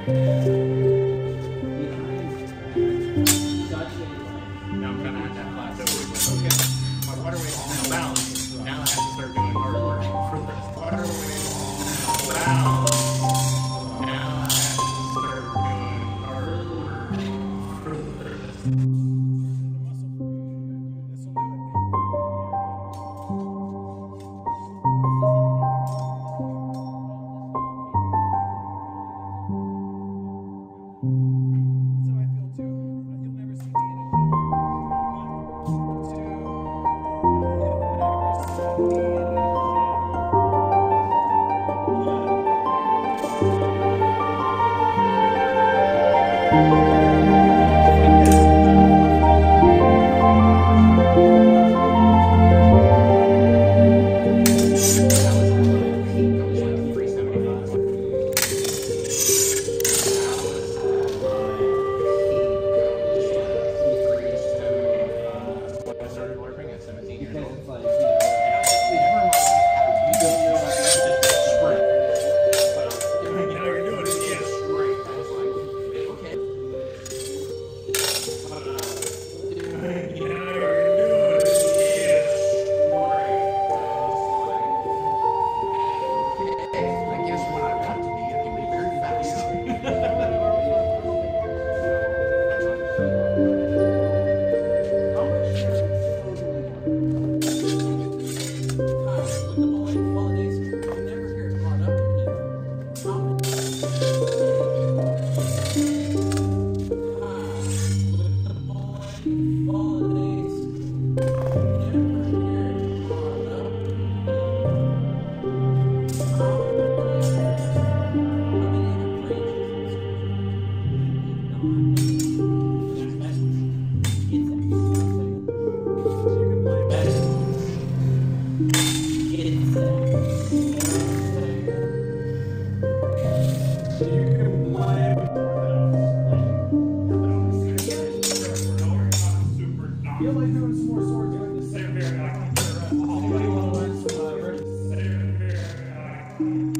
Now I'm kind of at that plateau. Okay, my water weight is now balanced. Now I have to start doing harder work for the water weight. Wow. Now I have to start doing harder work for the feel like doing some more swords like this. Same here.